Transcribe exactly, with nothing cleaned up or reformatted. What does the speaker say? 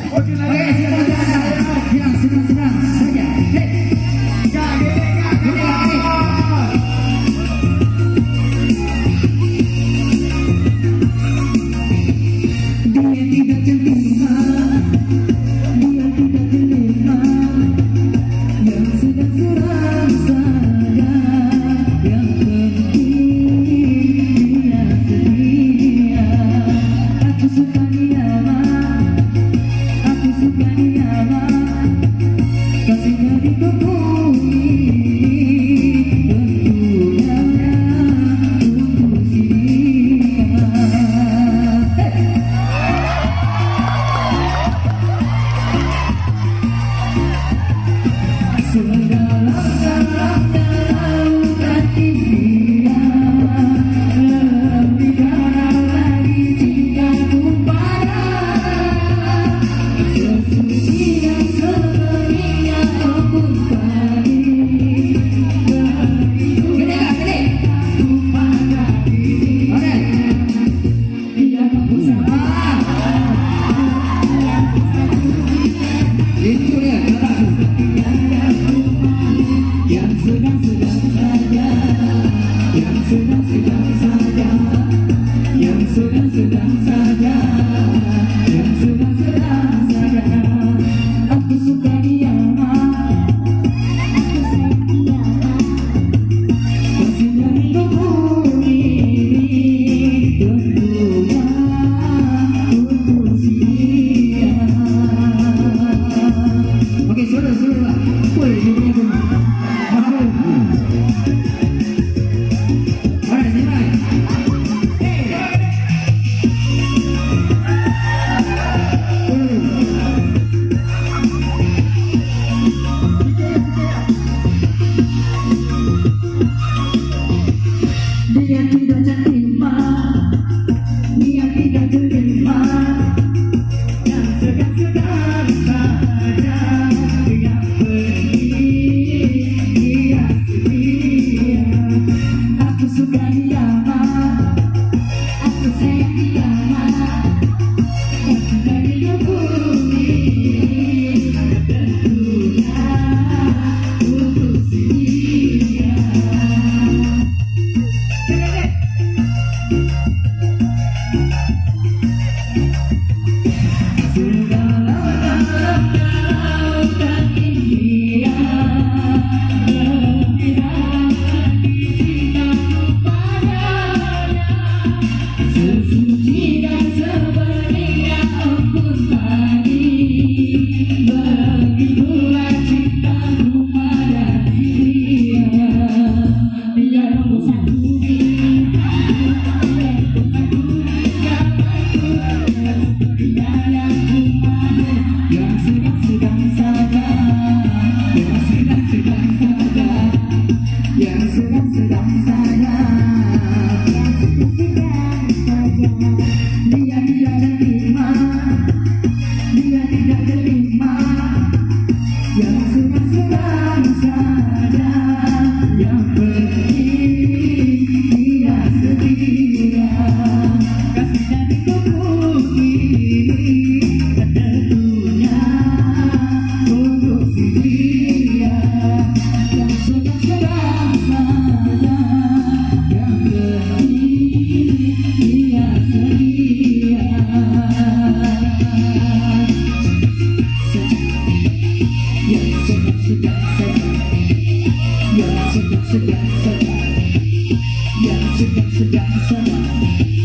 Oke lagi. Yang senang-senang saja. Hei. Jadi dia tidak terima, dia tidak terima. Yang sedang suram saja, yang penting dia setia. Aku suka dia mah, aku suka dia mah. Kasih dari kebumi, tentunya untuk si dia. Sedalam-dalamnya lautan impian, lebih dalam lagi cintaku padanya. Sesuci dan sebenarnya ampun pagi, begitu aku pada dirinya. Dia mampu salah, itu dia kataku. Yang sedang-sedang saja, yang sedang-sedang saja, yang sedang-sedang saja, yang sedang-sedang saja. Aku suka dia mah, aku sayang dia mah. Kasih dari kebumi, tentunya untuk si dia. Oke, sudah, sudah lah. Boleh jadinya pun. Dia tidak terima, dia tidak terima. Yang segan-segan saja, yang penting dia setia. Aku suka dia mah, aku sayang dia mah. Kasih dari kebumi, tentunya untuk si dia. Sesuci dan sebenarnya ampun pagi, begitulah cintaku pada dia. Dia nomor satu, dia nomor satu, dia yang kumadu. Yang sedang-sedang saja, yang sedang-sedang saja, yang sedang-sedang saja. Dia tidak terima, dia tidak terima. Yang sedang-sedang saja, yang penting dia setia. Kasih dari kebumi, tentunya untuk si dia. Yang sedang-sedang saja, yang penting dia setia. Yang sedang-sedang saja, yang sedang-sedang saja, yang sedang-sedang saja.